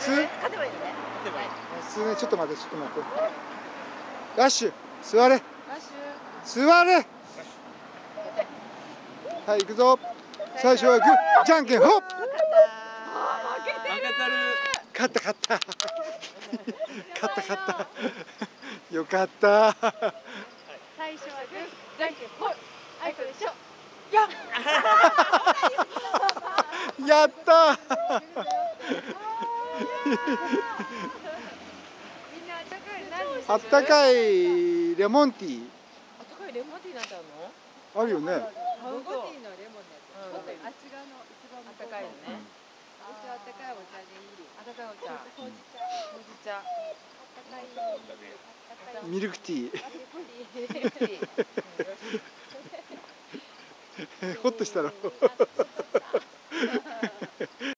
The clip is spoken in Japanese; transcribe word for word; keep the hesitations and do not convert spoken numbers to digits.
通？ 勝てばいいね。 普通ね、ちょっと待って、ちょっと待って。ラッシュ、座れ。 ラッシュ。 座れ。はい、行くぞ。最初はグー、じゃんけん、ほっ。 負けてる。 勝った、勝った。勝った、勝った。よかった。 最初はグー、じゃんけん、ほい。あいこでしょ。や。 やった。 みんなあったかい何にする？ あったかいレモンティー。 あったかいレモンティーなんてあるの？ あるよね。 レモンティーのレモンのやつ。あっち側の一番あったかいよね。私はあったかいお茶でいい。あったかいお茶。ほうじ茶。ほうじ茶。あったかい。 ミルクティー。 ミルクティー。 ほっとしたろ。